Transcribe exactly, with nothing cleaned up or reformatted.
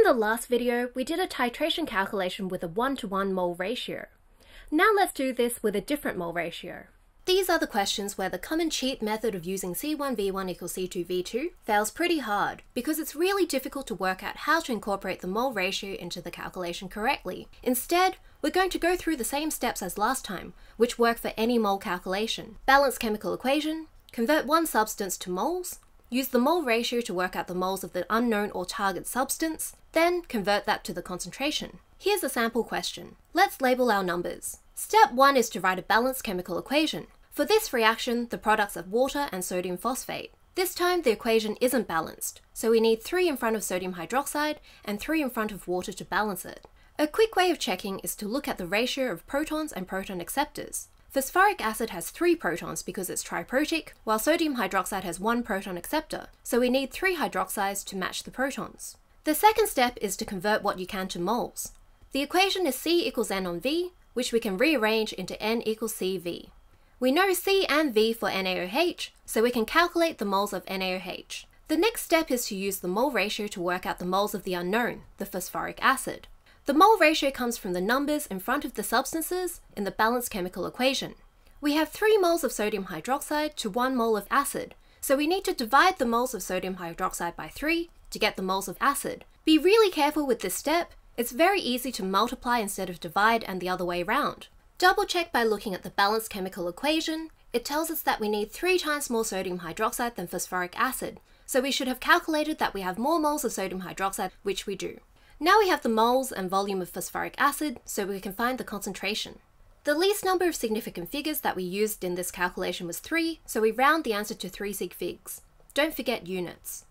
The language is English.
the last video, we did a titration calculation with a one to one mole ratio. Now let's do this with a different mole ratio. These are the questions where the common cheat method of using C one V one equals C two V two fails pretty hard because it's really difficult to work out how to incorporate the mole ratio into the calculation correctly. Instead, we're going to go through the same steps as last time, which work for any mole calculation. Balance chemical equation, convert one substance to moles, use the mole ratio to work out the moles of the unknown or target substance, then convert that to the concentration. Here's a sample question. Let's label our numbers. Step one is to write a balanced chemical equation. For this reaction, the products of water and sodium phosphate. This time the equation isn't balanced, so we need three in front of sodium hydroxide and three in front of water to balance it. A quick way of checking is to look at the ratio of protons and proton acceptors. Phosphoric acid has three protons because it's triprotic, while sodium hydroxide has one proton acceptor, so we need three hydroxides to match the protons. The second step is to convert what you can to moles. The equation is C equals N on V, which we can rearrange into N equals C V. We know C and V for NaOH, so we can calculate the moles of NaOH. The next step is to use the mole ratio to work out the moles of the unknown, the phosphoric acid. The mole ratio comes from the numbers in front of the substances in the balanced chemical equation. We have three moles of sodium hydroxide to one mole of acid, so we need to divide the moles of sodium hydroxide by three to get the moles of acid. Be really careful with this step. It's very easy to multiply instead of divide and the other way around. Double check by looking at the balanced chemical equation. It tells us that we need three times more sodium hydroxide than phosphoric acid, so we should have calculated that we have more moles of sodium hydroxide, which we do. Now we have the moles and volume of phosphoric acid, so we can find the concentration. The least number of significant figures that we used in this calculation was three, so we round the answer to three sig figs. Don't forget units.